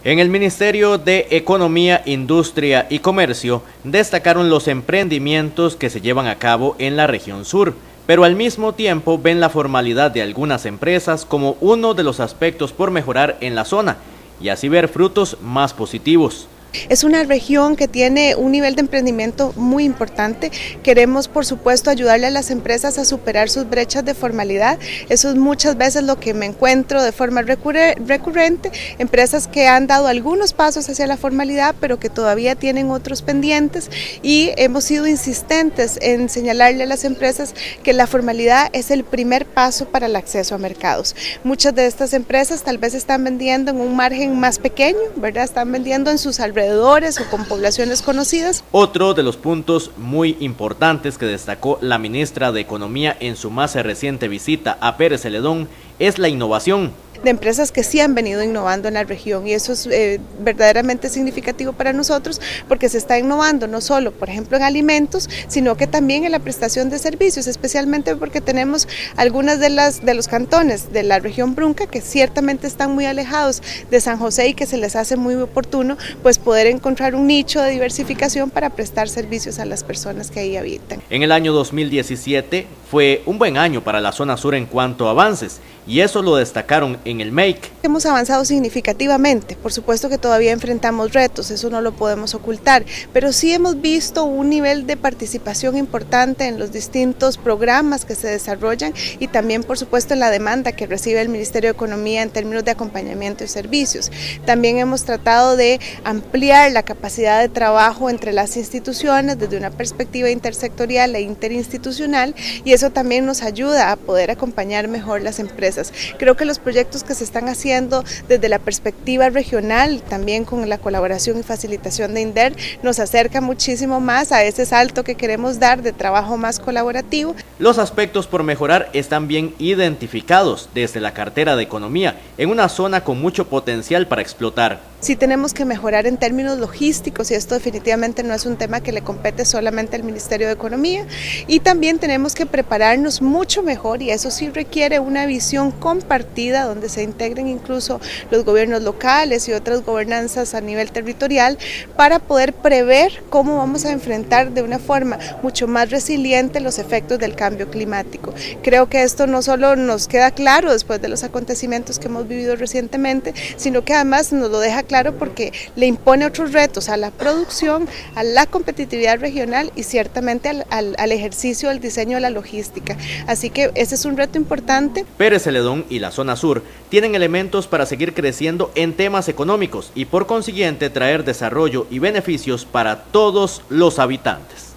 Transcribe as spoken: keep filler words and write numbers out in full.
En el Ministerio de Economía, Industria y Comercio destacaron los emprendimientos que se llevan a cabo en la región sur, pero al mismo tiempo ven la formalidad de algunas empresas como uno de los aspectos por mejorar en la zona y así ver frutos más positivos. Es una región que tiene un nivel de emprendimiento muy importante. Queremos, por supuesto, ayudarle a las empresas a superar sus brechas de formalidad. Eso es muchas veces lo que me encuentro de forma recurrente. Empresas que han dado algunos pasos hacia la formalidad, pero que todavía tienen otros pendientes. Y hemos sido insistentes en señalarle a las empresas que la formalidad es el primer paso para el acceso a mercados. Muchas de estas empresas tal vez están vendiendo en un margen más pequeño, ¿verdad? Están vendiendo en sus alrededores o con poblaciones conocidas. Otro de los puntos muy importantes que destacó la ministra de Economía en su más reciente visita a Pérez Celedón es la innovación. De empresas que sí han venido innovando en la región y eso es eh, verdaderamente significativo para nosotros porque se está innovando no solo, por ejemplo, en alimentos, sino que también en la prestación de servicios, especialmente porque tenemos algunas de las de los cantones de la región Brunca que ciertamente están muy alejados de San José y que se les hace muy oportuno pues poder encontrar un nicho de diversificación para prestar servicios a las personas que ahí habitan. En el año dos mil diecisiete fue un buen año para la zona sur en cuanto a avances y eso lo destacaron en el M E I C. Hemos avanzado significativamente, por supuesto que todavía enfrentamos retos, eso no lo podemos ocultar, pero sí hemos visto un nivel de participación importante en los distintos programas que se desarrollan y también por supuesto en la demanda que recibe el Ministerio de Economía en términos de acompañamiento y servicios. También hemos tratado de ampliar la capacidad de trabajo entre las instituciones desde una perspectiva intersectorial e interinstitucional y eso también nos ayuda a poder acompañar mejor las empresas. Creo que los proyectos que se están haciendo desde la perspectiva regional, también con la colaboración y facilitación de INDER, nos acerca muchísimo más a ese salto que queremos dar de trabajo más colaborativo. Los aspectos por mejorar están bien identificados desde la cartera de Economía, en una zona con mucho potencial para explotar. Sí tenemos que mejorar en términos logísticos y esto definitivamente no es un tema que le compete solamente al Ministerio de Economía y también tenemos que prepararnos mucho mejor y eso sí requiere una visión compartida donde se integren incluso los gobiernos locales y otras gobernanzas a nivel territorial para poder prever cómo vamos a enfrentar de una forma mucho más resiliente los efectos del cambio climático. Creo que esto no solo nos queda claro después de los acontecimientos que hemos vivido recientemente, sino que además nos lo deja claro porque le impone otros retos a la producción, a la competitividad regional y ciertamente al, al, al ejercicio del diseño de la logística. Así que ese es un reto importante. Pérez Celedón y la zona sur tienen elementos para seguir creciendo en temas económicos y por consiguiente traer desarrollo y beneficios para todos los habitantes.